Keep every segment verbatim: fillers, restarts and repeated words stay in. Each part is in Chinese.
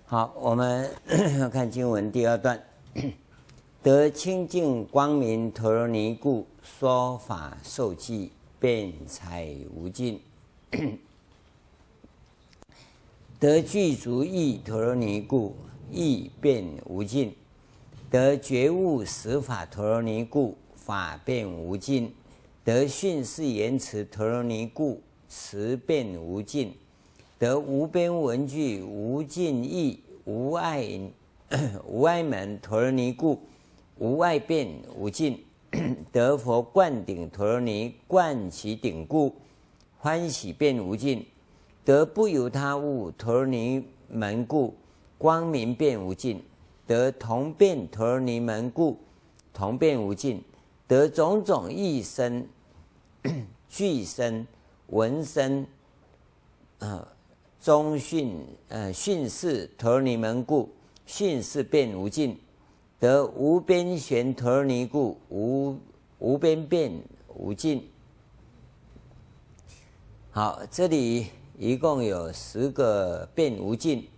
好，我们看经文第二段，得清净光明陀罗尼故，说法受记，辩才无尽。得具足意陀罗尼故，意辩无尽。得觉悟实法陀罗尼故，法辩无尽。得训示言辞陀罗尼故，词辩无尽。得无边文具无尽意无碍无碍门陀罗尼故，无碍辩无尽。得佛灌顶陀罗尼灌其顶故，欢喜辩无尽。得不由他物陀罗尼门故，光明辩无尽。得同辩陀罗尼门故，同辩无尽。得种种意身具身闻身呃中训呃训示陀罗尼门故，训示辩无尽。得无边旋陀罗尼故，无无边辩无尽。好，这里一共有十个辩无尽，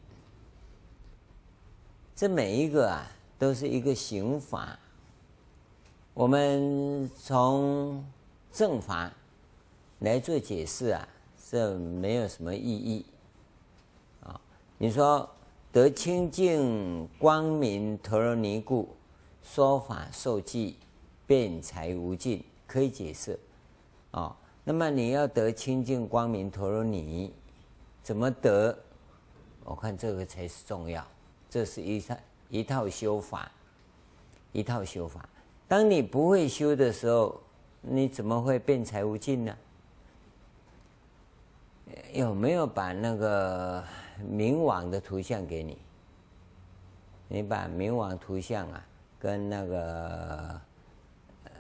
这每一个啊都是一个刑法。我们从正法来做解释啊，这没有什么意义啊。你说得清净光明陀罗尼故，说法受记，辩才无尽，可以解释啊。那么你要得清净光明陀罗尼，怎么得？我看这个才是重要。这是一套一套修法，一套修法。当你不会修的时候，你怎么会辩才无尽呢？有没有把那个明王的图像给你？你把明王图像啊，跟那个呃，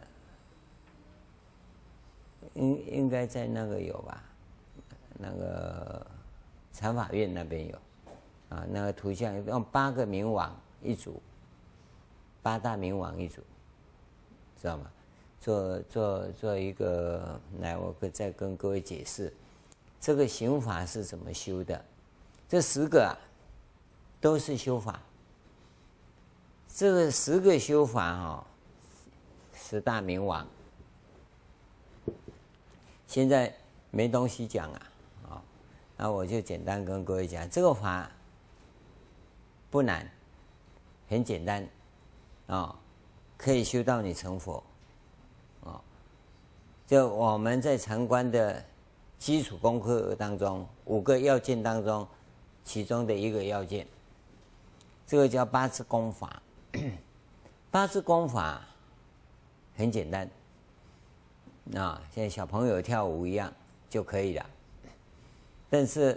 应应该在那个有吧？那个禅法院那边有啊，那个图像用八个明王一组，八大明王一组，知道吗？做做做一个，来，我再跟各位解释。这个刑法是怎么修的？这十个啊，都是修法。这个十个修法哈、哦，十大明王。现在没东西讲啊，啊、哦，那我就简单跟各位讲，这个法不难，很简单啊、哦，可以修到你成佛啊、哦。就我们在禅观的基础功课当中，五个要件当中，其中的一个要件，这个叫八字功法。八字功法很简单，啊，现在小朋友跳舞一样就可以了。但是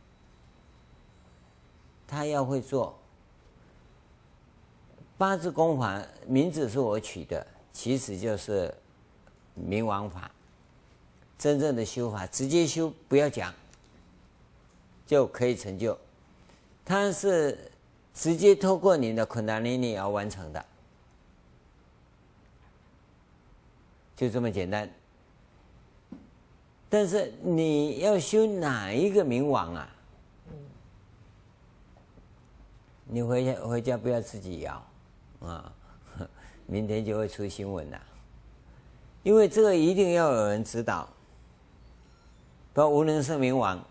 他要会做八字功法，名字是我取的，其实就是明王法。真正的修法，直接修不要讲，就可以成就。它是直接透过你的昆达尼尼而完成的，就这么简单。但是你要修哪一个明王啊？你回家回家不要自己摇啊，明天就会出新闻了。因为这个一定要有人指导。包括无能胜明王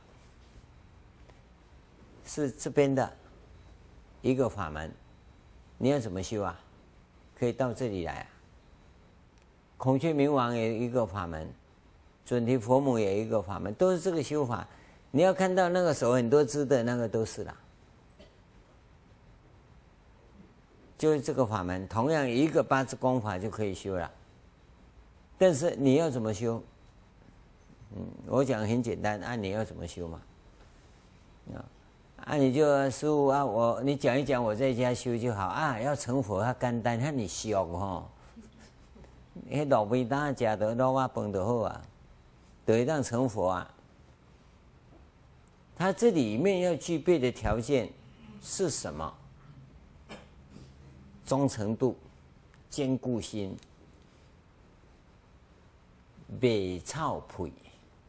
是这边的一个法门，你要怎么修啊？可以到这里来啊。孔雀明王也一个法门，准提佛母也一个法门，都是这个修法。你要看到那个手很多只的那个都是啦，就是这个法门，同样一个八字功法就可以修了。但是你要怎么修？嗯，我讲很简单，按、啊、你要怎么修嘛？啊，啊你就师父啊，我你讲一讲，我在家修就好啊。要成佛，他简单，他你俗吼，迄卤味蛋食得卤蛙饭就好啊，就会让成佛啊。他这里面要具备的条件是什么？忠诚度、坚固心、袂臭屁。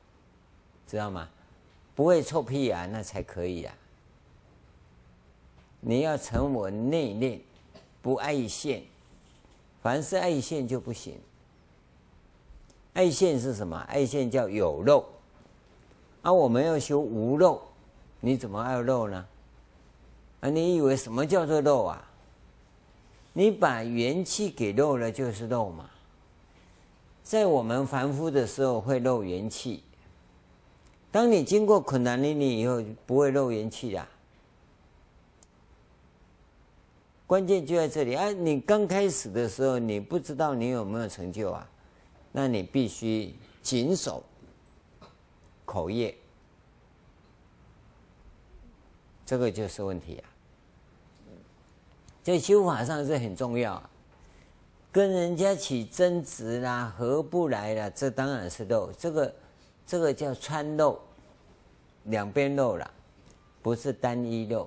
知道吗？不会臭屁啊，那才可以啊。 你要沉稳内敛，不爱现。凡是爱现就不行。爱现是什么？爱现叫有漏。啊，我们要修无漏，你怎么爱漏呢？啊，你以为什么叫做漏啊？你把元气给漏了就是漏嘛。在我们凡夫的时候会漏元气，当你经过困难历练以后，不会漏元气啦。关键就在这里啊！你刚开始的时候，你不知道你有没有成就啊，那你必须谨守口业，这个就是问题啊。在修法上是很重要啊，跟人家起争执啦、合不来啦，这当然是漏，这个这个叫穿漏，两边漏啦，不是单一漏。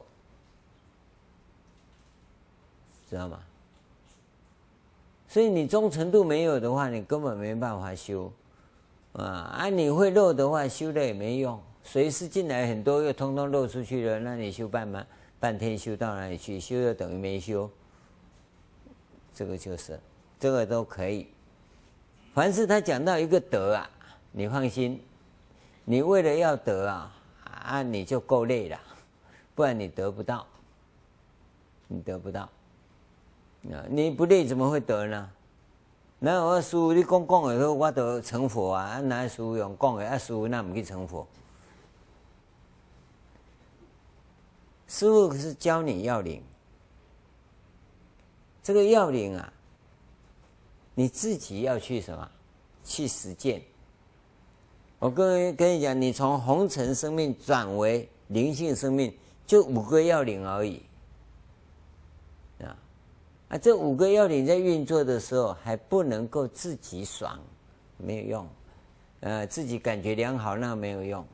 知道吗？所以你忠诚度没有的话，你根本没办法修啊！啊，你会漏的话，修了也没用。随时进来很多，又通通漏出去了，那你修半半半天修到哪里去？修又等于没修。这个就是，这个都可以。凡是他讲到一个德啊，你放心，你为了要得啊啊，你就够累了，不然你得不到，你得不到。你不累怎么会得呢？哪有师父你讲讲的，我得成佛啊？哪有师父用讲的？啊，师父那不去成佛？师父是教你要领，这个要领啊，你自己要去什么？去实践。我跟跟你讲，你从红尘生命转为灵性生命，就五个要领而已。啊，这五个要领在运作的时候还不能够自己爽，没有用，呃，自己感觉良好那没有用，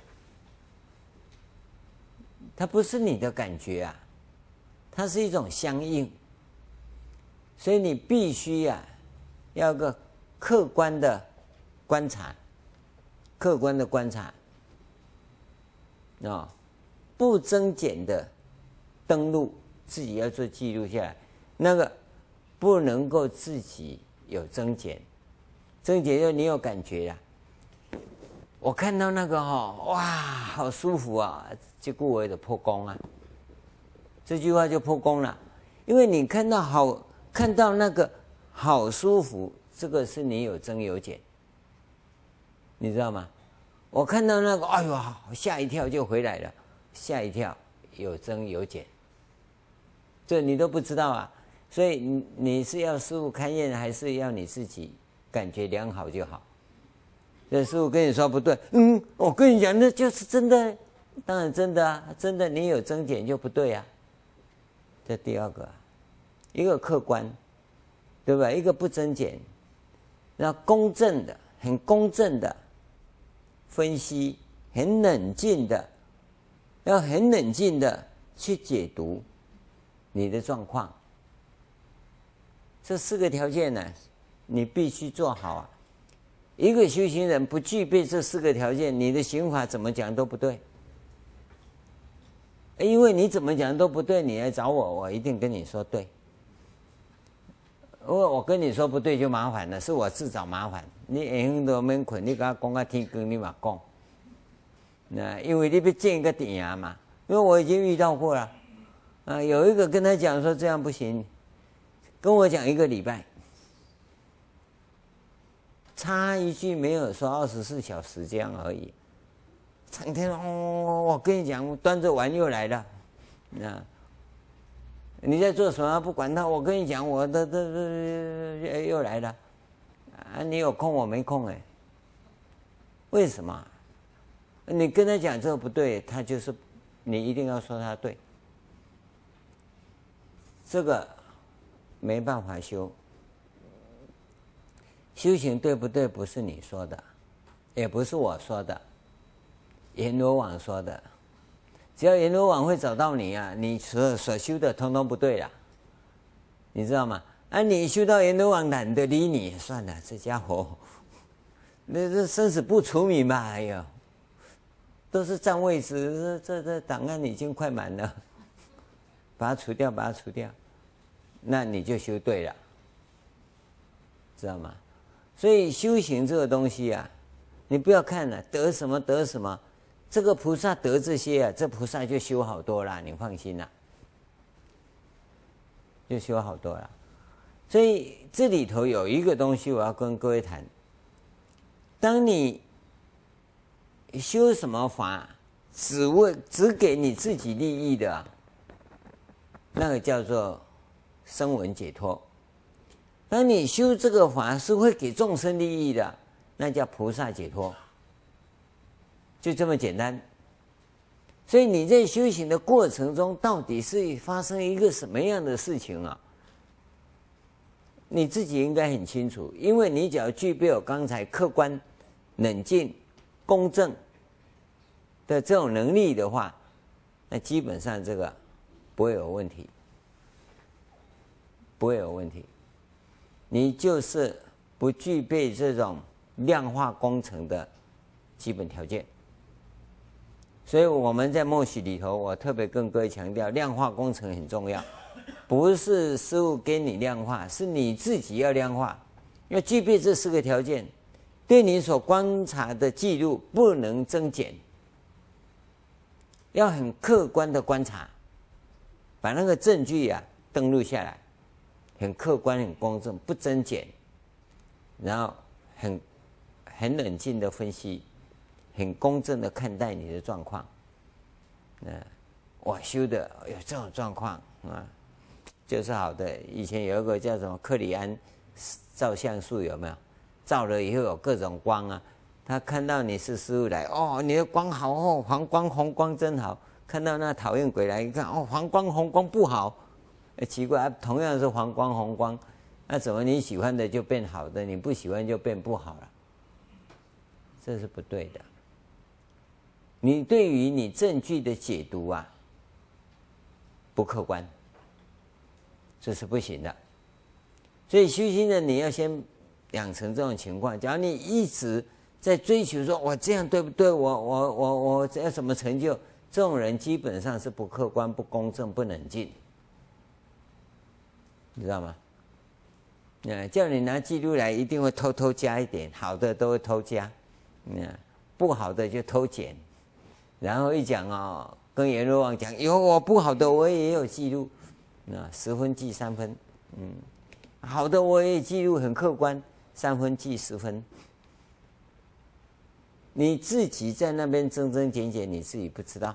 它不是你的感觉啊，它是一种相应，所以你必须呀、啊，要个客观的观察，客观的观察，啊、哦，不增减的登录，自己要做记录下来。那个不能够自己有增减，增减就你有感觉啦。我看到那个哈、哦，哇，好舒服啊！结果我的破功啊，这句话就破功了，因为你看到好，看到那个好舒服，这个是你有增有减，你知道吗？我看到那个，哎呦，吓一跳就回来了，吓一跳，有增有减，这你都不知道啊。所以你你是要师父勘验，还是要你自己感觉良好就好？这师父跟你说不对，嗯，我跟你讲，那就是真的，当然真的啊，真的你有增减就不对啊。这第二个、啊，一个客观，对吧？一个不增减，那公正的、很公正的分析，很冷静的，要很冷静的去解读你的状况。这四个条件呢，你必须做好啊！一个修行人不具备这四个条件，你的行法怎么讲都不对。因为你怎么讲都不对，你来找我，我一定跟你说对。如果我跟你说不对就麻烦了，是我自找麻烦。你下昏都免困，你跟我讲到天光，你嘛讲。那因为你要见一个点啊嘛，因为我已经遇到过了。啊，有一个跟他讲说这样不行。跟我讲一个礼拜，插一句没有说二十四小时这样而已。成天哦，我跟你讲，端着碗又来了，那你在做什么？不管他，我跟你讲，我的这这又来了啊！你有空我没空哎，为什么？你跟他讲这个不对，他就是你一定要说他对，这个。没办法修，修行对不对？不是你说的，也不是我说的，阎罗王说的。只要阎罗王会找到你啊，你所所修的通通不对啦，你知道吗？啊，你修到阎罗王懒得理你，算了，这家伙，那这生死不除名吧？哎呦，都是占位置，这这这档案已经快满了。 把它除掉，把它除掉，那你就修对了，知道吗？所以修行这个东西啊，你不要看了、啊、得什么得什么，这个菩萨得这些啊，这菩萨就修好多啦，你放心啦，就修好多了。所以这里头有一个东西我要跟各位谈，当你修什么法只为只给你自己利益的、啊，那个叫做声闻解脱。当你修这个法是会给众生利益的，那叫菩萨解脱，就这么简单。所以你在修行的过程中，到底是发生一个什么样的事情啊？你自己应该很清楚，因为你只要具备有刚才客观、冷静、公正的这种能力的话，那基本上这个不会有问题，不会有问题。你就是不具备这种量化工程的基本条件。所以我们在默许里头，我特别跟各位强调，量化工程很重要，不是师父给你量化，是你自己要量化，要具备这四个条件，对你所观察的记录不能增减，要很客观的观察，把那个证据啊登录下来，很客观、很公正，不增减，然后很很冷静的分析，很公正的看待你的状况。那我修的有这种状况啊，就是好的。以前有一个叫什么克里安照相术，有没有？照了以后有各种光啊，他看到你是师父来，哦，你的光好哦，黄光红光真好。看到那讨厌鬼来一看，哦，黄光红光不好。欸、奇怪、啊，同样是黄光红光，那怎么你喜欢的就变好的，你不喜欢就变不好了？这是不对的。你对于你证据的解读啊，不客观，这是不行的。所以修行人你要先养成这种情况。假如你一直在追求说，我这样对不对？我我我我要什么成就？这种人基本上是不客观、不公正、不冷静。你知道吗？嗯，叫你拿记录来，一定会偷偷加一点，好的都会偷加，嗯，不好的就偷减，然后一讲哦，跟阎罗王讲，有我不好的我也有记录，那十分记三分，嗯，好的我也记录很客观，三分记十分，你自己在那边增增减减，你自己不知道。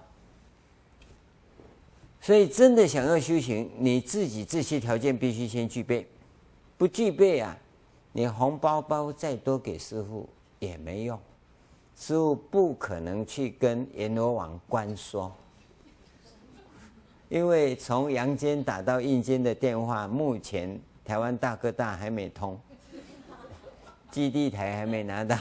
所以真的想要修行，你自己这些条件必须先具备，不具备啊，你红包包再多给师父也没用，师父不可能去跟阎罗王关说，因为从阳间打到阴间的电话，目前台湾大哥大还没通，基地台还没拿到，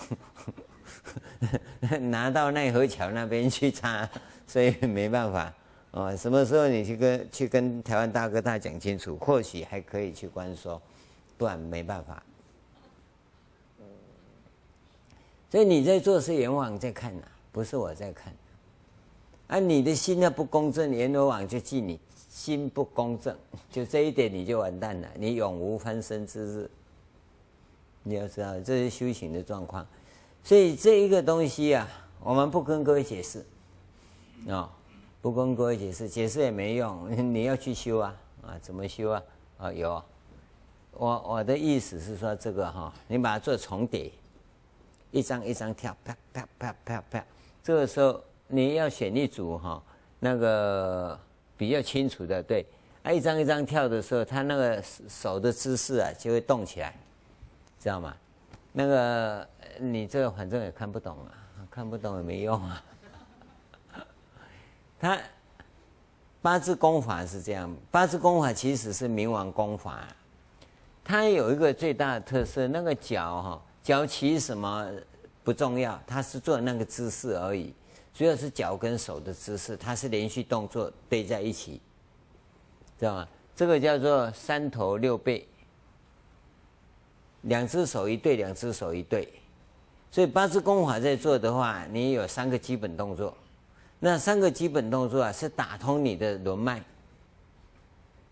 拿到奈何桥那边去插，所以没办法。哦，什么时候你去跟去跟台湾大哥大讲清楚，或许还可以去关说，不然没办法。所以你在做是阎王在看呐、啊，不是我在看。啊，你的心要不公正，阎罗王就记你心不公正，就这一点你就完蛋了，你永无翻身之日。你要知道，这是修行的状况。所以这一个东西啊，我们不跟各位解释，哦。不跟各位解释，解释也没用，你要去修啊啊，怎么修啊？啊，有，我我的意思是说这个哈，你把它做重叠，一张一张跳，啪啪啪啪啪，这个时候你要选一组哈，那个比较清楚的，对，啊，一张一张跳的时候，他那个手的姿势啊就会动起来，知道吗？那个你这个反正也看不懂啊，看不懂也没用啊。他八字功法是这样，八字功法其实是冥王功法，它有一个最大的特色，那个脚哈，脚起什么不重要，它是做那个姿势而已，主要是脚跟手的姿势，它是连续动作对在一起，知道吗？这个叫做三头六臂，两只手一对，两只手一对，所以八字功法在做的话，你有三个基本动作。那三个基本动作啊，是打通你的轮脉，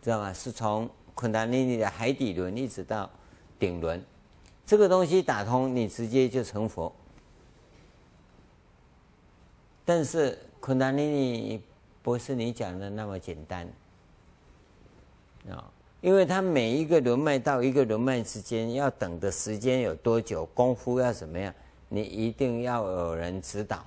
知道吗？是从昆达尼尼的海底轮一直到顶轮，这个东西打通，你直接就成佛。但是昆达尼尼不是你讲的那么简单啊，因为它每一个轮脉到一个轮脉之间要等的时间有多久，功夫要怎么样，你一定要有人指导。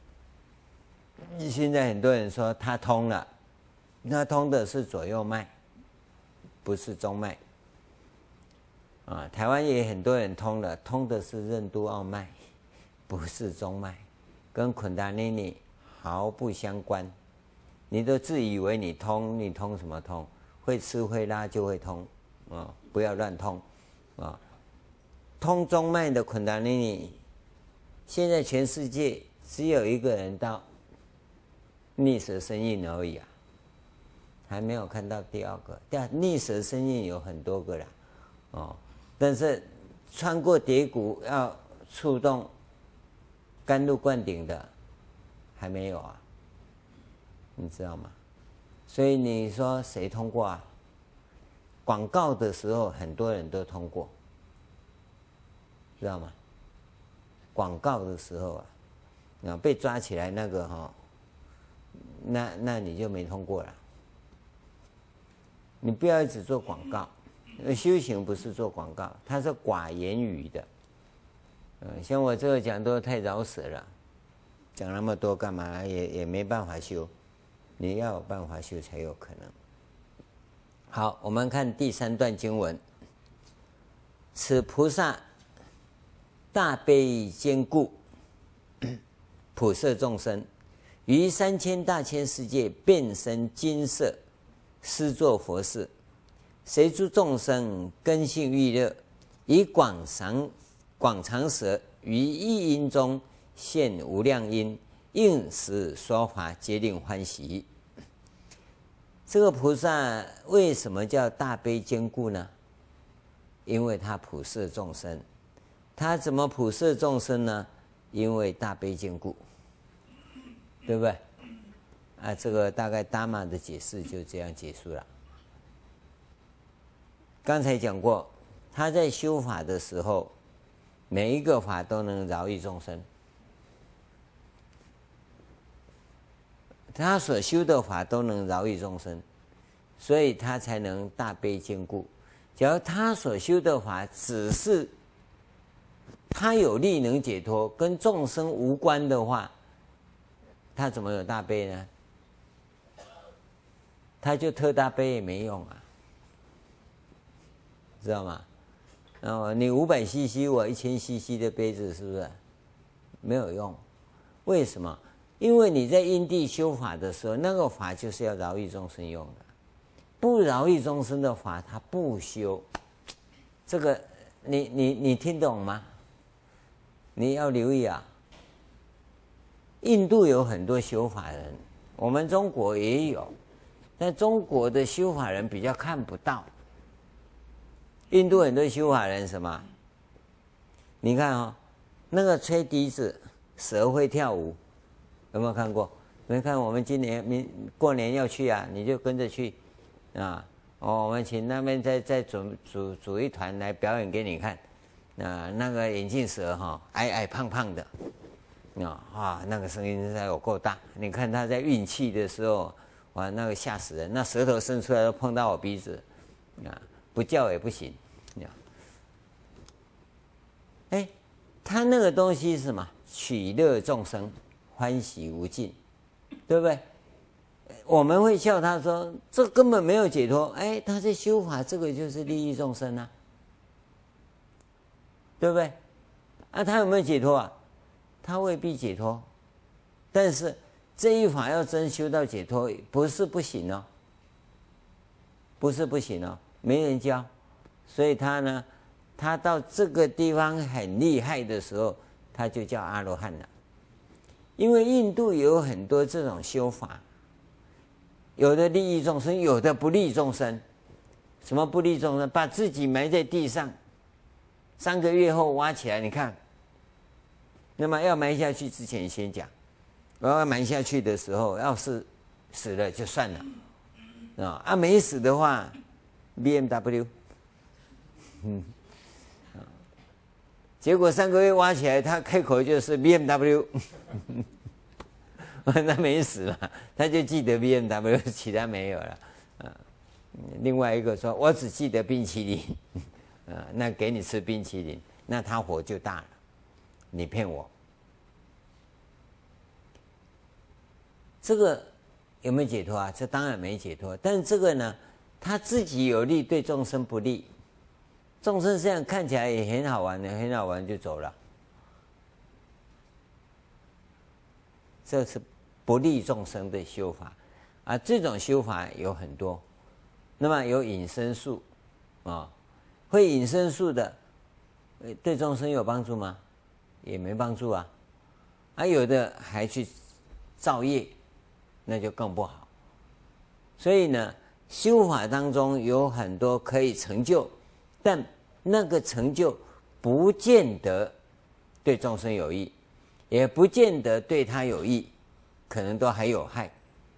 现在很多人说他通了，他通的是左右脉，不是中脉啊。台湾也很多人通了，通的是任督二脉，不是中脉，跟昆达尼尼毫不相关。你都自以为你通，你通什么通？会吃会拉就会通啊，不要乱通啊。通中脉的昆达尼尼，现在全世界只有一个人到逆蛇生印而已啊，还没有看到第二个。但逆蛇生印有很多个啦，哦，但是穿过蝶骨要触动甘露灌顶的还没有啊，你知道吗？所以你说谁通过啊？广告的时候很多人都通过，知道吗？广告的时候啊，啊被抓起来那个哈、哦，那那你就没通过了。你不要一直做广告，修行不是做广告，它是寡言语的。嗯，像我这个讲都太饶舌了，讲那么多干嘛？也也没办法修。你要有办法修才有可能。好，我们看第三段经文：此菩萨大悲坚固，普摄众生，于三千大千世界变身金色，施作佛事。谁诸众生根性欲乐，以广长广长舌于一音中现无量音，应时说法，皆令欢喜。这个菩萨为什么叫大悲坚固呢？因为他普摄众生。他怎么普摄众生呢？因为大悲坚固，对不对？啊，这个大概达玛的解释就这样结束了。刚才讲过，他在修法的时候，每一个法都能饶益众生。他所修的法都能饶益众生，所以他才能大悲坚固。假如他所修的法只是他有力能解脱，跟众生无关的话，他怎么有大悲呢？他就特大悲也没用啊，知道吗？哦，你五百 C C， 我一千 C C 的杯子，是不是没有用？为什么？因为你在因地修法的时候，那个法就是要饶益众生用的，不饶益众生的法，他不修。这个你你你听懂吗？你要留意啊。印度有很多修法人，我们中国也有，但中国的修法人比较看不到。印度很多修法人什么？你看哦，那个吹笛子，蛇会跳舞。有没有看过？没看？我们今年明过年要去啊，你就跟着去啊。哦，我们请那边再再组组组一团来表演给你看。啊，那个眼镜蛇哈、哦，矮矮胖胖的，啊啊，那个声音实在有够大。你看他在运气的时候，哇，那个吓死人，那舌头伸出来都碰到我鼻子，啊，不叫也不行。啊，哎，他那个东西是什么？取乐众生。欢喜无尽，对不对？我们会笑他说这根本没有解脱，哎，他在修法，这个就是利益众生啊，对不对？啊，他有没有解脱啊？他未必解脱，但是这一法要真修到解脱，不是不行哦，不是不行哦，没人教，所以他呢，他到这个地方很厉害的时候，他就叫阿罗汉了。因为印度有很多这种修法，有的利益众生，有的不利众生。什么不利众生？把自己埋在地上，三个月后挖起来，你看。那么要埋下去之前先讲，我要埋下去的时候，要是死了就算了， 啊，啊没死的话 ，B M W， 嗯，啊，结果三个月挖起来，他开口就是 B M W， 那没死嘛，他就记得 B M W， 其他没有了，啊，另外一个说，我只记得冰淇淋，啊，那给你吃冰淇淋，那他火就大了，你骗我，这个。有没有解脱啊？这当然没解脱。但是这个呢，他自己有利，对众生不利。众生这样看起来也很好玩的，很好玩就走了。这是不利众生的修法啊。这种修法有很多。那么有引生术啊，会引生术的，对众生有帮助吗？也没帮助啊。啊，有的还去造业。那就更不好，所以呢，修法当中有很多可以成就，但那个成就不见得对众生有益，也不见得对他有益，可能都还有害，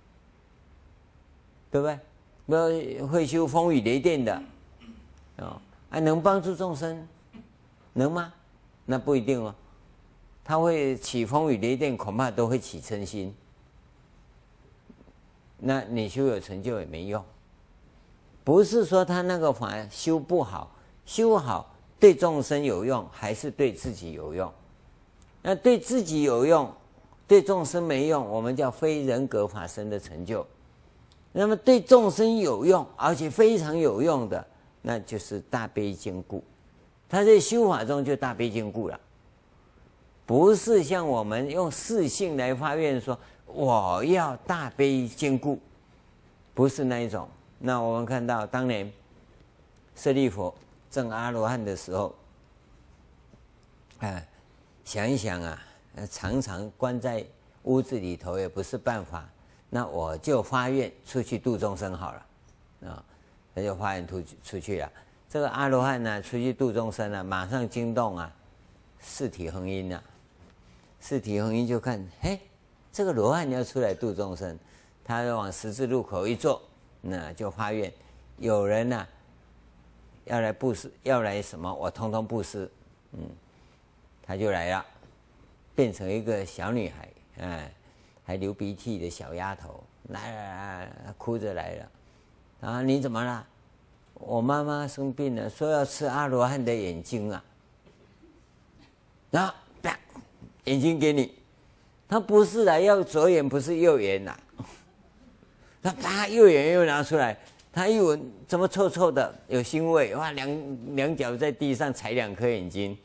对不对？那会修风雨雷电的，哦，啊，能帮助众生，能吗？那不一定哦，他会起风雨雷电，恐怕都会起嗔心。那你修有成就也没用，不是说他那个法修不好，修好对众生有用，还是对自己有用？那对自己有用，对众生没用，我们叫非人格法身的成就。那么对众生有用，而且非常有用的，那就是大悲坚固。他在修法中就大悲坚固了，不是像我们用事性来发愿说。我要大悲坚固，不是那一种。那我们看到当年舍利弗证阿罗汉的时候，啊，想一想啊，常常关在屋子里头也不是办法，那我就发愿出去度众生好了，啊，他就发愿出出去了。这个阿罗汉呢，出去度众生啊，马上惊动啊，四体恒因啊，四体恒因就看，嘿。这个罗汉要出来度众生，他往十字路口一坐，那就发愿，有人呐、啊、要来布施，要来什么，我通通布施，嗯，他就来了，变成一个小女孩，哎，还流鼻涕的小丫头，来来来，哭着来了，啊，你怎么了？我妈妈生病了，说要吃阿罗汉的眼睛啊，然后啪，眼睛给你。他不是来要左眼，不是右眼呐、啊。他啪右眼又拿出来，他一闻怎么臭臭的，有腥味，哇，两两脚在地上踩两颗眼睛。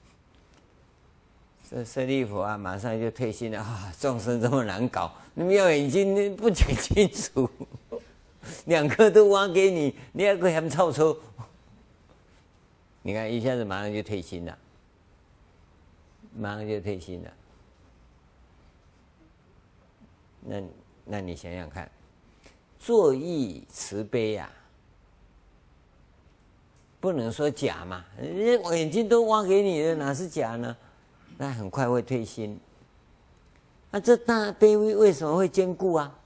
这舍利弗啊，马上就退心了啊！众生这么难搞，你们要眼睛不讲清楚，两颗都挖给你，你还给他们臭臭。你看一下子马上就退心了，马上就退心了。那那你想想看，作意慈悲呀、啊，不能说假嘛，人家眼睛都挖给你了，哪是假呢？那很快会退心。那、啊、这大悲为什么会坚固啊？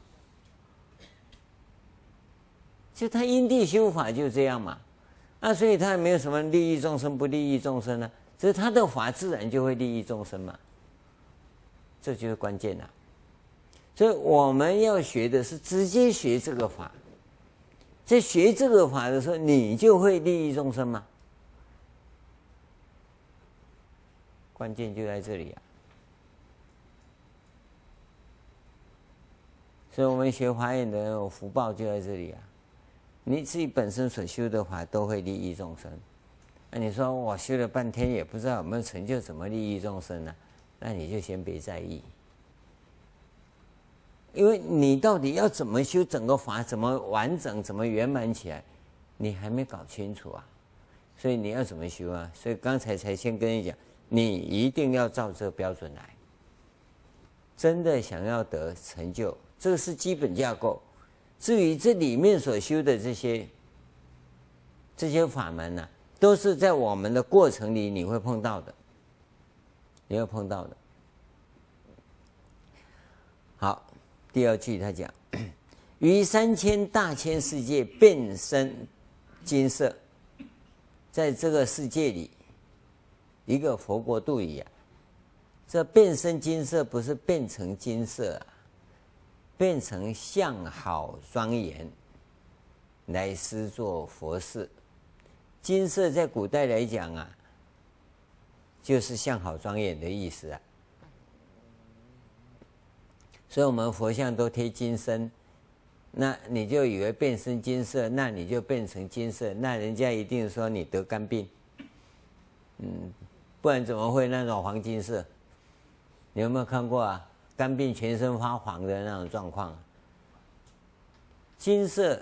就他因地修法就这样嘛，啊，所以他也没有什么利益众生不利益众生呢，只是他的法自然就会利益众生嘛，这就是关键啊。所以我们要学的是直接学这个法，在学这个法的时候，你就会利益众生吗？关键就在这里啊！所以我们学华严的人有福报就在这里啊！你自己本身所修的法都会利益众生，那你说我修了半天也不知道有没有成就，怎么利益众生呢？那你就先别在意。因为你到底要怎么修整个法，怎么完整，怎么圆满起来，你还没搞清楚啊。所以你要怎么修啊？所以刚才才先跟你讲，你一定要照这个标准来。真的想要得成就，这个是基本架构。至于这里面所修的这些这些法门呢、啊，都是在我们的过程里你会碰到的，你会碰到的。好。第二句他讲， 于三千大千世界变身金色，在这个世界里，一个佛国度里啊，这变身金色不是变成金色啊，变成相好庄严，来施作佛事。金色在古代来讲啊，就是相好庄严的意思啊。所以我们佛像都贴金身，那你就以为变身金色，那你就变成金色，那人家一定说你得肝病，嗯，不然怎么会那种黄金色？你有没有看过啊？肝病全身发黄的那种状况。金色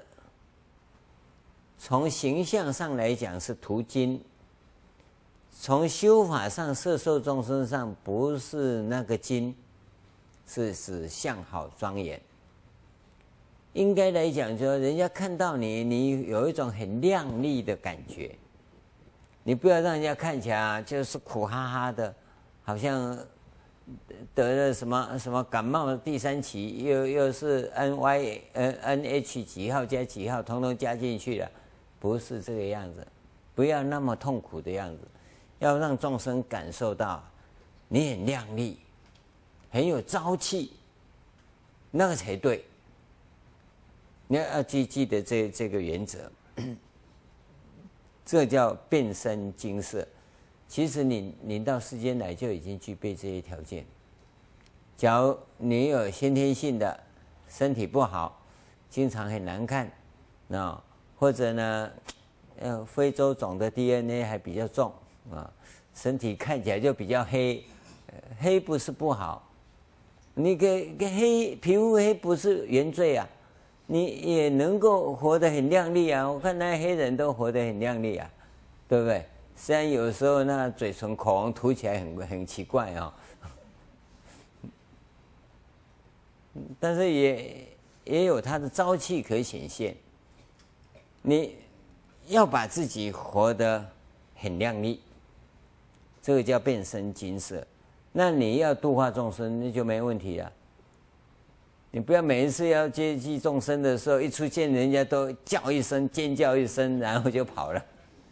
从形象上来讲是涂金，从修法上摄受众生上不是那个金，是指相好庄严。应该来讲，说人家看到你，你有一种很亮丽的感觉，你不要让人家看起来啊就是苦哈哈的，好像得了什么什么感冒的第三期，又又是 N Y 呃 N H 几号加几号，统统加进去了，不是这个样子，不要那么痛苦的样子，要让众生感受到你很亮丽，很有朝气，那个才对。你要记记得这这个原则，这叫变身金色。其实你你到世间来就已经具备这些条件。假如你有先天性的身体不好，经常很难看，那或者呢，呃，非洲种的 D N A 还比较重啊，身体看起来就比较黑，黑不是不好，你个个黑皮肤黑不是原罪啊。你也能够活得很亮丽啊！我看那黑人都活得很亮丽啊，对不对？虽然有时候那嘴唇、口红涂起来很很奇怪哦，但是也也有它的朝气可显现。你要把自己活得很亮丽，这个叫变身金色。那你要度化众生，那就没问题了。你不要每一次要接济众生的时候，一出现人家都叫一声、尖叫一声，然后就跑了。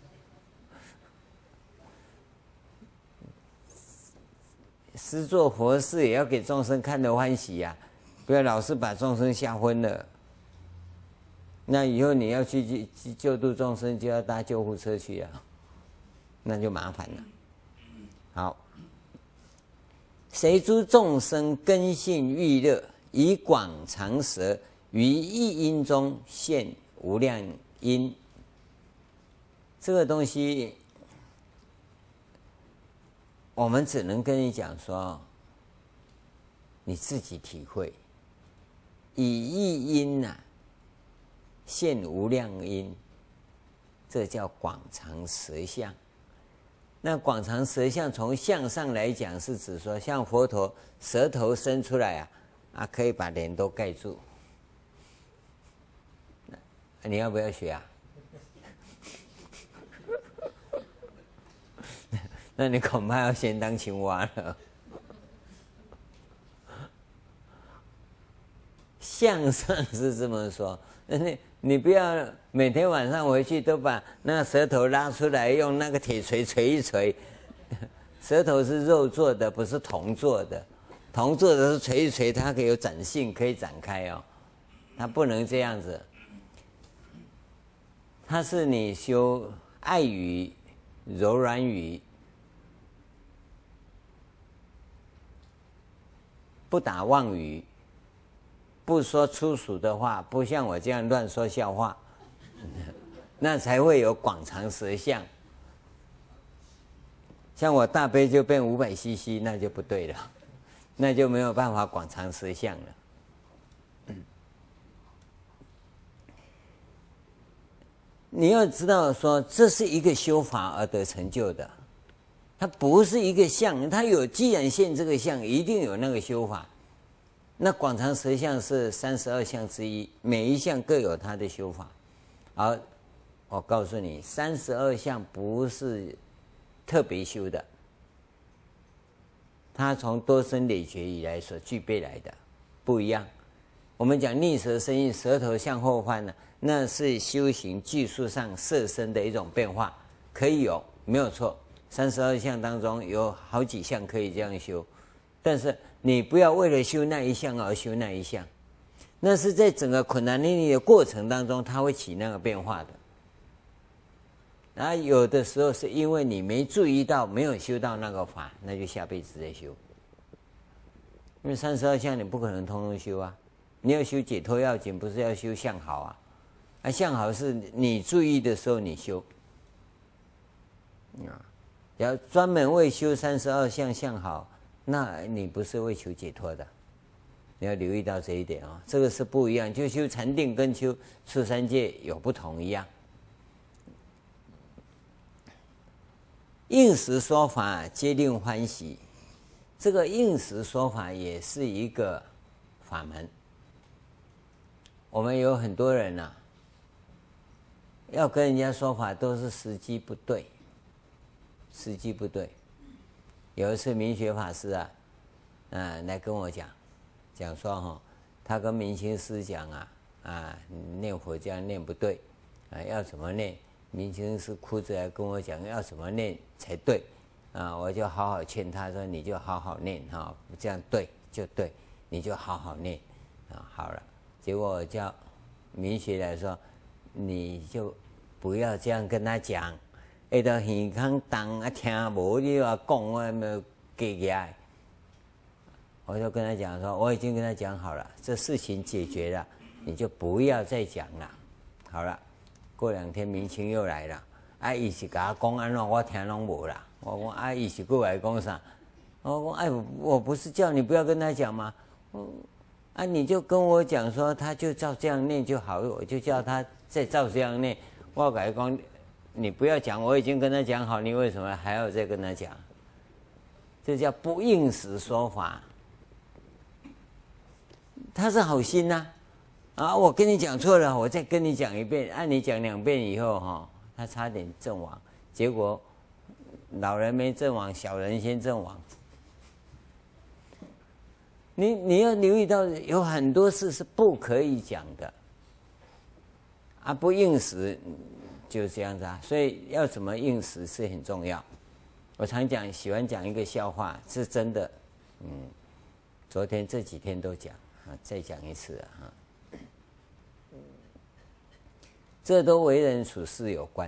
施做佛事也要给众生看得欢喜呀、啊，不要老是把众生吓昏了。那以后你要去救度众生，就要搭救护车去啊，那就麻烦了。好，谁诸众生根性欲乐，以广长舌于一音中现无量音。这个东西，我们只能跟你讲说，你自己体会。以一音呐、啊，现无量音，这叫广长舌相。那广长舌相从相上来讲，是指说，像佛陀舌头伸出来啊。啊，可以把脸都盖住，你要不要学啊？那你恐怕要先当青蛙了。相上是这么说，你你不要每天晚上回去都把那舌头拉出来，用那个铁锤锤一锤。舌头是肉做的，不是铜做的。铜做的是锤一锤，它可以有展性，可以展开哦。它不能这样子，它是你修爱语、柔软语，不打妄语，不说粗俗的话，不像我这样乱说笑话，那才会有广长舌相。像我大杯就变五百 C C， 那就不对了。那就没有办法广长舌相了。嗯、你要知道说，这是一个修法而得成就的，它不是一个相，它有既然现这个相，一定有那个修法。那广长舌相是三十二相之一，每一项各有它的修法。而我告诉你，三十二相不是特别修的。它从多生累劫以来所具备来的不一样， 我们讲逆舌生意，舌头向后翻呢，那是修行技术上色身的一种变化，可以有，没有错。三十二相当中有好几项可以这样修，但是你不要为了修那一项而修那一项，那是在整个困难力的过程当中，它会起那个变化的。然后有的时候是因为你没注意到，没有修到那个法，那就下辈子再修。因为三十二相你不可能通通修啊，你要修解脱要紧，不是要修相好啊。啊，相好是你注意的时候你修，啊，要专门为修三十二相相好，那你不是为求解脱的。你要留意到这一点啊、哦，这个是不一样，就修禅定跟修出三界有不同一样。应时说法皆令欢喜，这个应时说法也是一个法门。我们有很多人啊，要跟人家说法都是时机不对，时机不对。有一次明学法师啊，啊来跟我讲，讲说哈、哦，他跟明清师讲啊，啊念佛这样念不对，啊要怎么念？明清师哭着来跟我讲要怎么念才对，啊，我就好好劝他说，你就好好念哈、哦，这样对就对，你就好好念啊，好了。结果我叫明学来说，你就不要这样跟他讲，下到耳康当啊听无你话讲我没给给我就跟他讲说，我已经跟他讲好了，这事情解决了，你就不要再讲了。好了。过两天明清又来了，啊，伊是甲我讲安怎，我听拢无啦。我讲啊，伊是过来讲啥？我讲哎，我不是叫你不要跟他讲吗？啊，你就跟我讲说，他就照这样念就好，我就叫他再照这样念。我甲伊讲，你不要讲，我已经跟他讲好，你为什么还要再跟他讲？这叫不应时说法。他是好心呐、啊。啊，我跟你讲错了，我再跟你讲一遍。按、啊、你讲两遍以后，哈、哦，他差点阵亡，结果老人没阵亡，小人先阵亡。你你要留意到，有很多事是不可以讲的，啊，不应时就这样子啊。所以要怎么应时是很重要。我常讲，喜欢讲一个笑话，是真的。嗯，昨天这几天都讲啊，再讲一次啊。这都为人处事有关。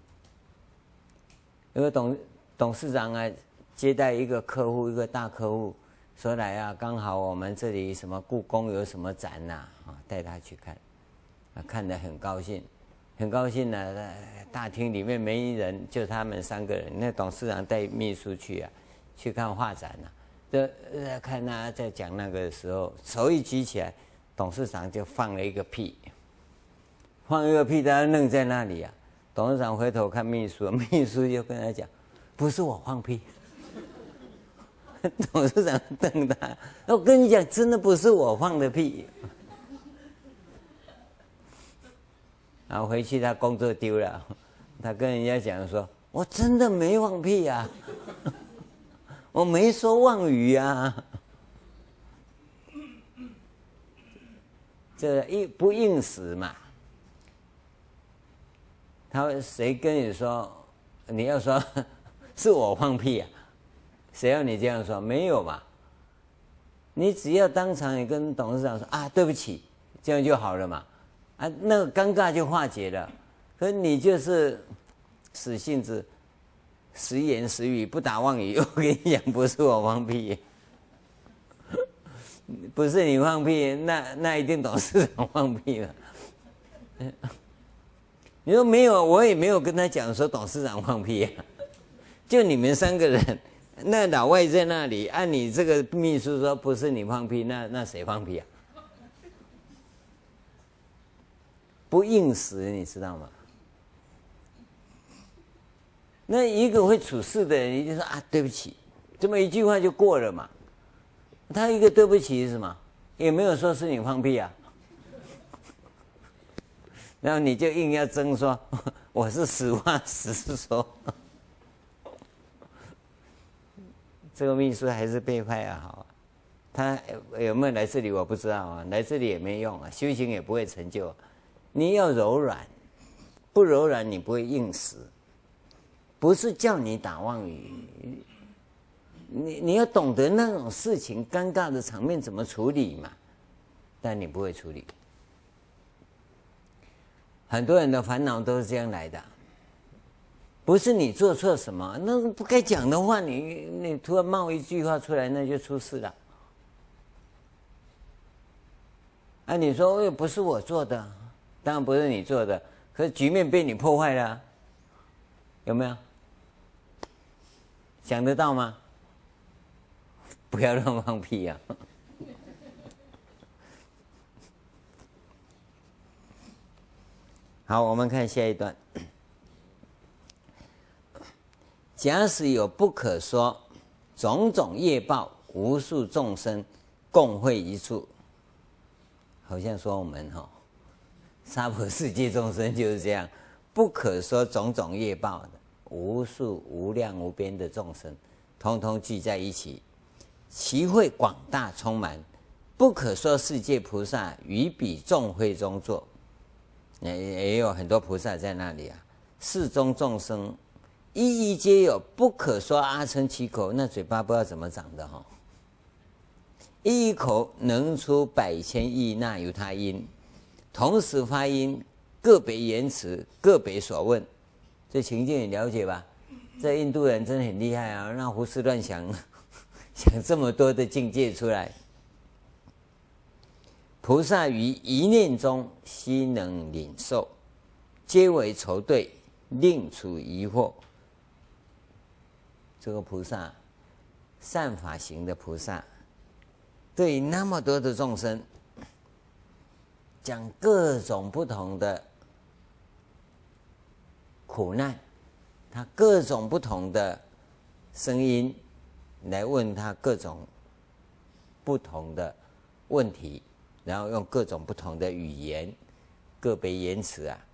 因为董董事长啊，接待一个客户，一个大客户，说来啊，刚好我们这里什么故宫有什么展呐、啊，啊，带他去看，啊，看得很高兴，很高兴呢、啊。大厅里面没人，就他们三个人。那董事长带秘书去啊，去看画展啊。这呃看他在讲那个的时候，手一举起来，董事长就放了一个屁。放一个屁，大家愣在那里啊！董事长回头看秘书，秘书就跟他讲：“不是我放屁。”董事长瞪他：“我跟你讲，真的不是我放的屁。”然后回去他工作丢了，他跟人家讲说：“我真的没放屁啊，我没说妄语啊。”这应不应时嘛？他谁跟你说？你要说是我放屁啊？谁要你这样说？没有嘛？你只要当场你跟董事长说啊，对不起，这样就好了嘛。啊，那个尴尬就化解了。可你就是死性子，实言实语，不打妄语。我跟你讲，不是我放屁，不是你放屁，那那一定董事长放屁了。你说没有，我也没有跟他讲说董事长放屁啊，就你们三个人，那老外在那里，按你这个秘书说不是你放屁，那那谁放屁啊？不应时，你知道吗？那一个会处事的人，你就说啊，对不起，这么一句话就过了嘛。他一个对不起是什么？也没有说是你放屁啊。然后你就硬要争说我是实话实说，这个秘书还是被派啊好啊， 他有没有来这里我不知道啊，来这里也没用啊，修行也不会成就。你要柔软，不柔软你不会硬死。不是叫你打妄语，你你要懂得那种事情尴尬的场面怎么处理嘛，但你不会处理。很多人的烦恼都是这样来的，不是你做错什么，那不该讲的话，你你突然冒一句话出来，那就出事了。啊，你说又不是我做的，当然不是你做的，可是局面被你破坏了，有没有？想得到吗？不要乱放屁啊！好，我们看下一段。假使有不可说种种业报，无数众生共会一处，好像说我们哈、哦，娑婆世界众生就是这样，不可说种种业报的，无数无量无边的众生，通通聚在一起，其会广大充满，不可说世界菩萨于彼众会中坐，也有很多菩萨在那里啊。世中众生一一皆有不可说阿僧祇口，那嘴巴不知道怎么长的哈、哦，一一口能出百千亿那由他音，同时发音，个别言辞，个别所问。这情境你了解吧？这印度人真的很厉害啊，那胡思乱想，想这么多的境界出来。菩萨于一念中悉能领受，皆为筹对，令处疑惑。这个菩萨，善法行的菩萨，对那么多的众生，讲各种不同的苦难，他各种不同的声音来问他各种不同的问题，然后用各种不同的语言、个别言辞啊，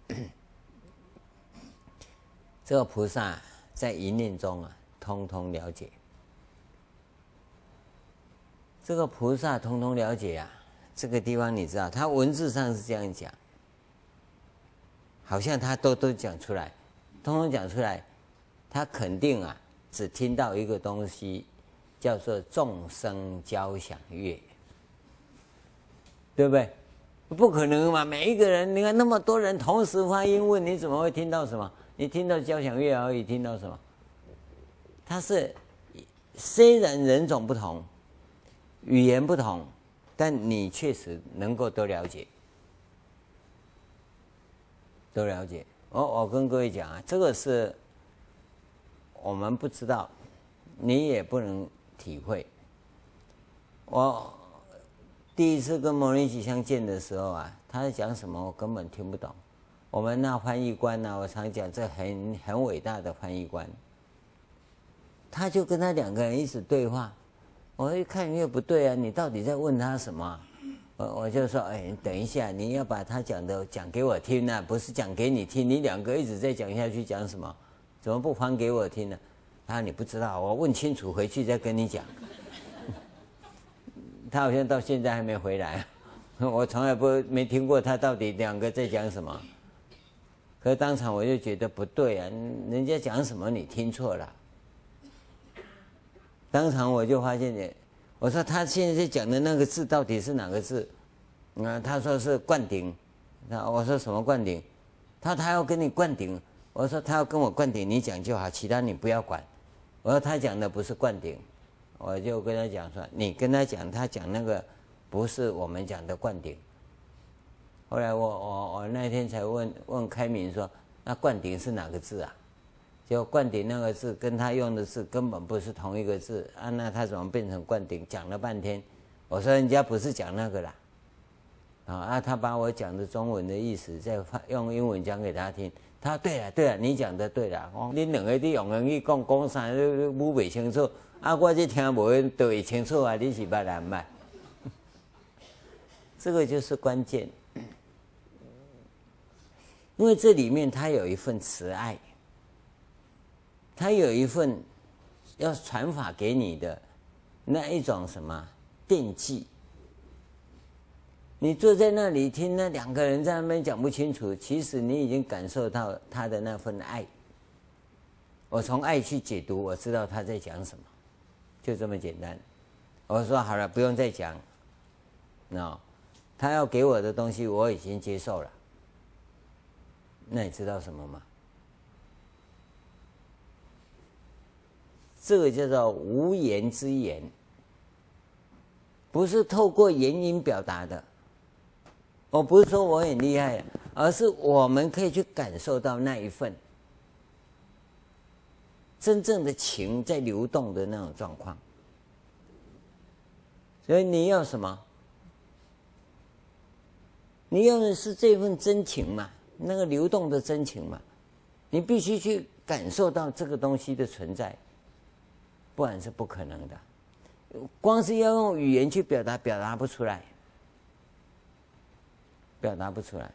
这个菩萨在一念中啊，通通了解。这个菩萨通通了解啊，这个地方你知道，他文字上是这样讲，好像他都都讲出来，通通讲出来，他肯定啊，只听到一个东西，叫做众生交响乐，对不对？不可能嘛！每一个人，你看那么多人同时发音问，你怎么会听到什么？你听到交响乐而已，听到什么？它是虽然人种不同，语言不同，但你确实能够都了解，都了解。我我跟各位讲啊，这个是我们不知道，你也不能体会。我第一次跟牟尼吉相见的时候啊，他在讲什么我根本听不懂。我们那翻译官啊，我常讲这很很伟大的翻译官，他就跟他两个人一直对话。我一看又不对啊，你到底在问他什么啊？我我就说，哎，等一下，你要把他讲的讲给我听啊，不是讲给你听。你两个一直在讲下去，讲什么？怎么不还给我听呢？他说你不知道，我问清楚回去再跟你讲。他好像到现在还没回来，我从来不没听过他到底两个在讲什么。可是当场我就觉得不对啊，人家讲什么你听错了。当场我就发现，我说他现在在讲的那个字到底是哪个字？啊，他说是灌顶。我说什么灌顶？他他要跟你灌顶。我说他要跟我灌顶，你讲就好，其他你不要管。我说他讲的不是灌顶，我就跟他讲说，你跟他讲，他讲那个不是我们讲的灌顶。后来我我我那天才问问开明说，那灌顶是哪个字啊？就灌顶那个字跟他用的字根本不是同一个字啊，那他怎么变成灌顶？讲了半天，我说人家不是讲那个啦，啊，他把我讲的中文的意思再用英文讲给他听。他说对了对了，你讲的对了，你两个你用英语讲讲啥，母袂清楚，啊，我这听无都会清楚啊，你是捌人捌？这个就是关键，因为这里面它有一份慈爱。他有一份要传法给你的那一种什么惦记。你坐在那里听那两个人在那边讲不清楚，其实你已经感受到他的那份爱。我从爱去解读，我知道他在讲什么，就这么简单。我说好了，不用再讲。那他要给我的东西，我已经接受了。那你知道什么吗？这个叫做无言之言，不是透过言语表达的。我不是说我很厉害，而是我们可以去感受到那一份真正的情在流动的那种状况。所以你要什么？你要的是这份真情嘛，那个流动的真情嘛，你必须去感受到这个东西的存在，不然是不可能的。光是要用语言去表达，表达不出来，表达不出来。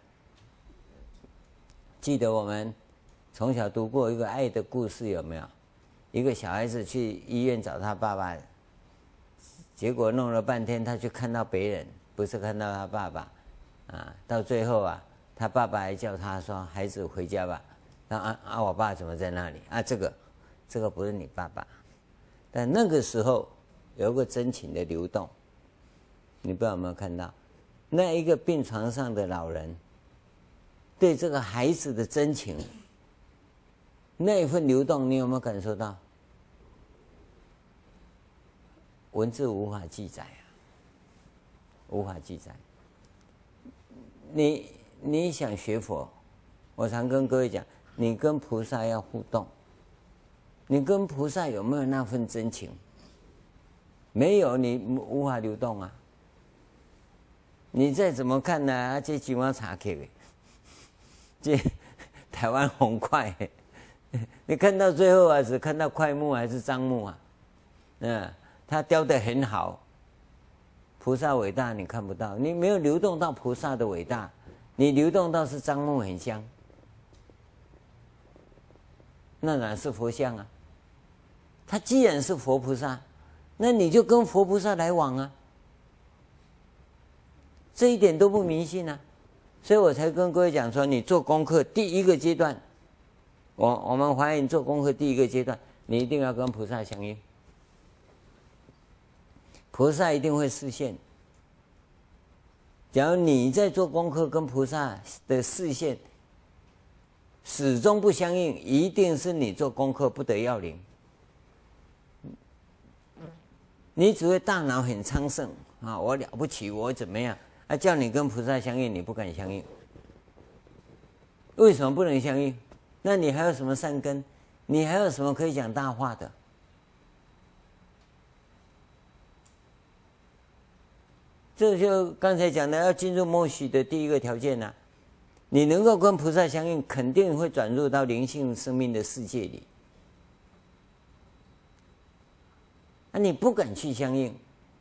记得我们从小读过一个爱的故事，有没有？一个小孩子去医院找他爸爸，结果弄了半天，他去看到别人，不是看到他爸爸。啊，到最后啊，他爸爸还叫他说：“孩子回家吧。”那啊啊，我爸怎么在那里？啊，这个，这个不是你爸爸。但那个时候有个真情的流动，你不知道有没有看到？那一个病床上的老人对这个孩子的真情，那一份流动，你有没有感受到？文字无法记载啊，无法记载。你你想学佛，我常跟各位讲，你跟菩萨要互动，你跟菩萨有没有那份真情？没有，你无法流动啊。你再怎么看呢、啊？这金瓜茶客，这台湾红快，你看到最后啊，只看到快木还是樟木啊？嗯，他雕得很好。菩萨伟大你看不到，你没有流动到菩萨的伟大，你流动到是樟木很香，那哪是佛像啊？他既然是佛菩萨，那你就跟佛菩萨来往啊，这一点都不迷信啊。所以我才跟各位讲说，你做功课第一个阶段，我我们华严做功课第一个阶段，你一定要跟菩萨相应。菩萨一定会示现。假如你在做功课跟菩萨的示现始终不相应，一定是你做功课不得要领。你只会大脑很昌盛啊，我了不起，我怎么样？啊，叫你跟菩萨相应，你不敢相应。为什么不能相应？那你还有什么善根？你还有什么可以讲大话的？这就刚才讲的，要进入默许的第一个条件啊，你能够跟菩萨相应，肯定会转入到灵性生命的世界里。啊，你不敢去相应，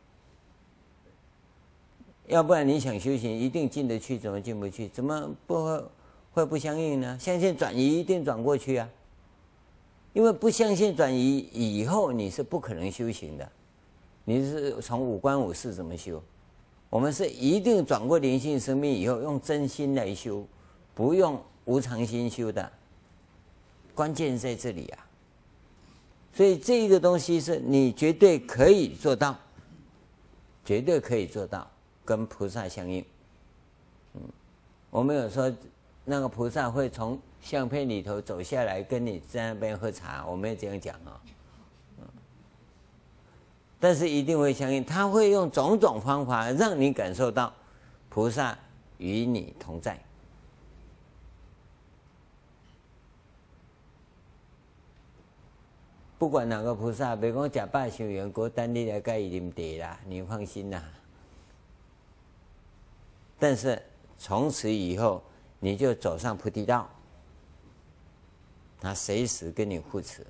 要不然你想修行一定进得去，怎么进不去？怎么不会会不相应呢？相信转移一定转过去啊，因为不相信转移以后你是不可能修行的，你是从五观五识怎么修？我们是一定转过灵性生命以后，用真心来修，不用无常心修的。关键在这里啊！所以这个东西是你绝对可以做到，绝对可以做到跟菩萨相应。嗯，我们有说那个菩萨会从相片里头走下来，跟你在那边喝茶，我没有这样讲啊、哦。但是一定会相应，他会用种种方法让你感受到菩萨与你同在。不管哪个菩萨，别讲假拜修缘，我等你来盖伊啉茶啦，你放心啦。但是从此以后，你就走上菩提道，他随时跟你护持。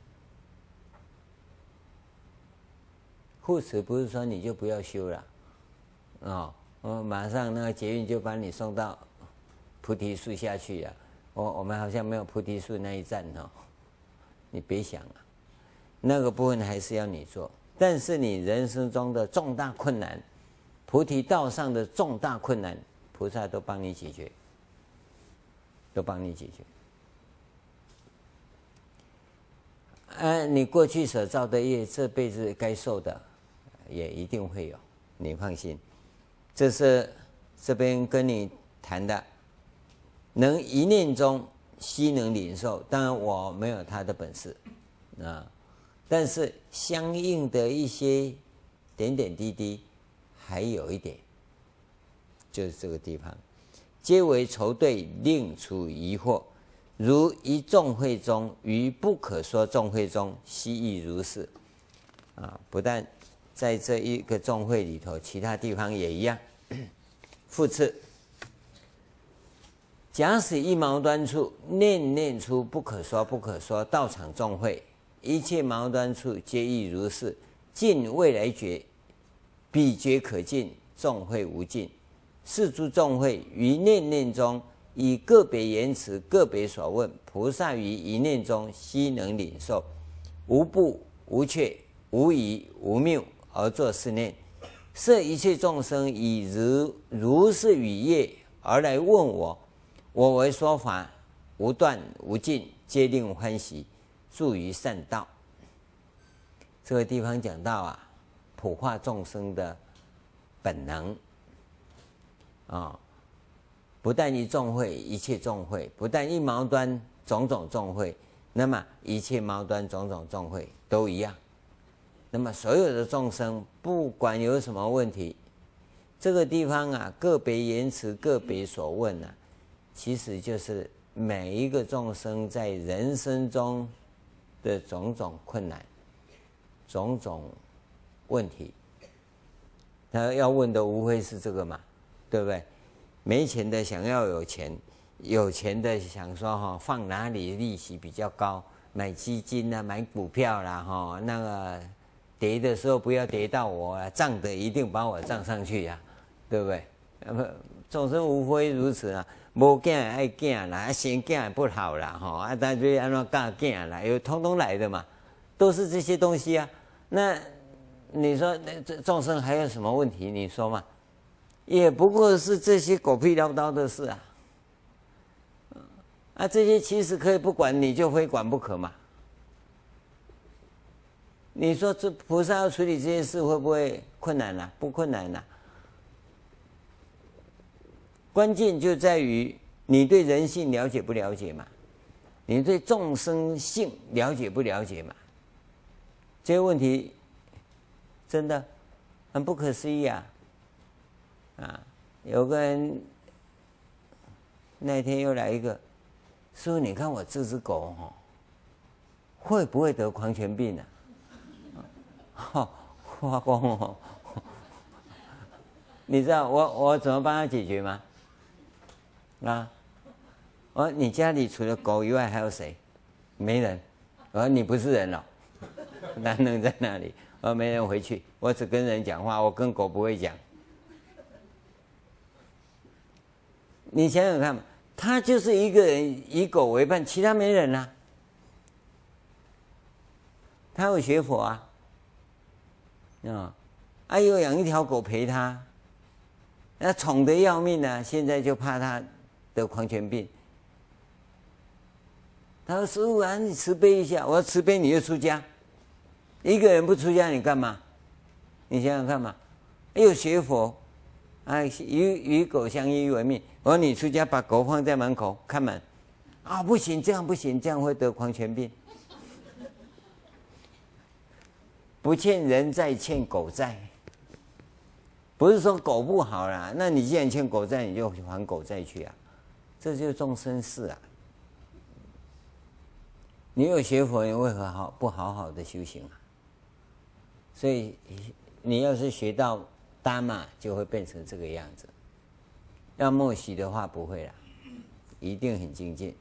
护持不是说你就不要修了，哦，我马上那个捷运就把你送到菩提树下去了。我我们好像没有菩提树那一站哦，你别想啊，那个部分还是要你做。但是你人生中的重大困难， 菩提道上的重大困难，菩萨都帮你解决，都帮你解决。呃，你过去所造的业，这辈子该受的，也一定会有，你放心。这是这边跟你谈的，能一念中悉能领受。当然我没有他的本事啊，但是相应的一些点点滴滴，还有一点，就是这个地方，皆为筹对，令除疑惑。如一众会中，于不可说众会中，悉亦如是。啊，不但在这一个众会里头，其他地方也一样。复次，假使一毛端处，念念出不可说不可说道场众会，一切毛端处皆亦如是。尽未来觉，彼觉可尽，众会无尽。是诸众会于念念中，以个别言辞、个别所问，菩萨于一念中悉能领受，无不无却、无疑无谬，而作是念：设一切众生以如如是语业而来问我，我为说法，无断无尽，皆令欢喜，助于善道。这个地方讲到啊，普化众生的本能啊。哦，不但一众会，一切众会；不但一毛端，种种众会。那么一切毛端，种种众会都一样。那么所有的众生，不管有什么问题，这个地方啊，个别言辞，个别所问啊，其实就是每一个众生在人生中的种种困难、种种问题。他要问的无非是这个嘛，对不对？没钱的想要有钱，有钱的想说哈，放哪里利息比较高，买基金啊，买股票啦哈，那个跌的时候不要跌到我啊，涨的一定把我涨上去呀，对不对？那么众生无非如此啊，无囝爱囝啦，生囝也不好啦哈，啊，但是安怎教囝啦，有通通来的嘛，都是这些东西啊。那你说那这众生还有什么问题？你说嘛？也不过是这些狗屁叨叨的事啊，啊，这些其实可以不管，你就非管不可嘛。你说这菩萨要处理这些事会不会困难啊？不困难啊。关键就在于你对人性了解不了解嘛，你对众生性了解不了解嘛。这些问题真的很不可思议啊。啊，有个人那天又来一个，说你看我这只狗哈、哦，会不会得狂犬病啊？哈，我讲哦，你知道我我怎么帮他解决吗？啊，我说你家里除了狗以外还有谁？没人。我说你不是人了、哦，那能在哪里？我说没人回去，我只跟人讲话，我跟狗不会讲。你想想看嘛，他就是一个人以狗为伴，其他没人啊。他有学佛啊，啊，啊有养一条狗陪他，那宠得要命啊，现在就怕他得狂犬病。他说：“师父啊，你慈悲一下。”我说：“慈悲你就出家，一个人不出家你干嘛？你想想看嘛，又学佛。”啊，与与狗相依为命。我说你出家把狗放在门口看门，啊，不行，这样不行，这样会得狂犬病。不欠人债，欠狗债。不是说狗不好啦，那你既然欠狗债，你就还狗债去啊，这就是众生事啊。你有学佛，你为何好不好好的修行啊？所以你要是学到达玛，就会变成这个样子。要默许的话，不会啦，一定很精进。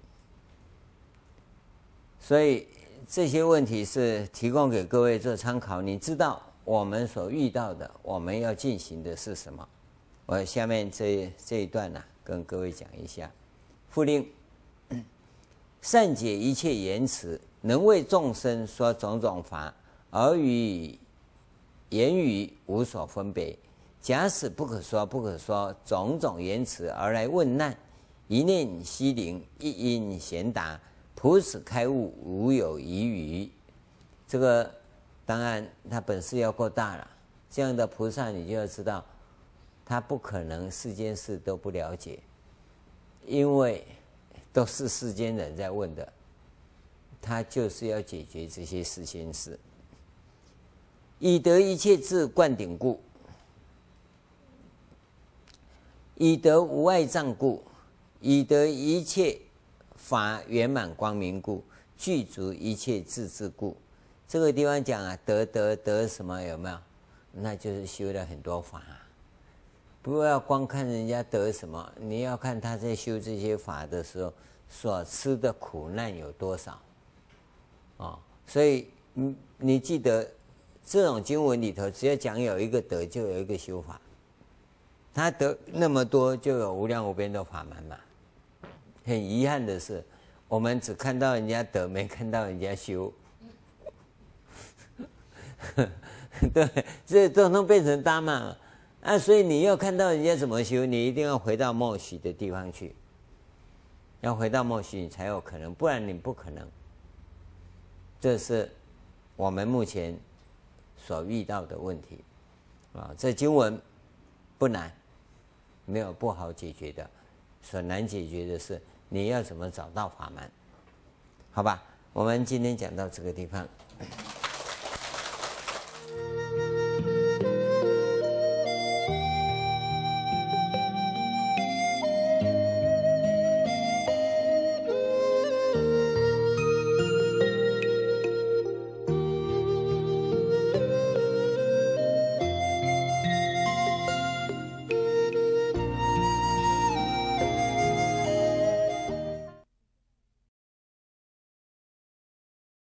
所以这些问题是提供给各位做参考。你知道我们所遇到的，我们要进行的是什么？我下面这这一段呢、啊，跟各位讲一下。复令善解一切言辞，能为众生说种种法，而与言语无所分别。 假使不可说，不可说，种种言辞而来问难，一念息灵，一因贤达，普使开悟，无有疑余。这个当然他本事要够大了，这样的菩萨你就要知道，他不可能世间事都不了解，因为都是世间人在问的，他就是要解决这些世间事。以得一切智灌顶故，以得无碍障故，以得一切法圆满光明故，具足一切智智故。这个地方讲啊，得得得什么有没有？那就是修了很多法，不要光看人家得什么，你要看他在修这些法的时候所吃的苦难有多少哦。所以你你记得这种经文里头，只要讲有一个得，就有一个修法。他得那么多，就有无量无边的法门嘛。很遗憾的是，我们只看到人家得，没看到人家修。对，这统统变成大骂啊！所以你要看到人家怎么修，你一定要回到默许的地方去，要回到默许，你才有可能，不然你不可能。这是我们目前所遇到的问题啊！这经文不难，没有不好解决的，所难解决的是你要怎么找到法门，好吧？我们今天讲到这个地方。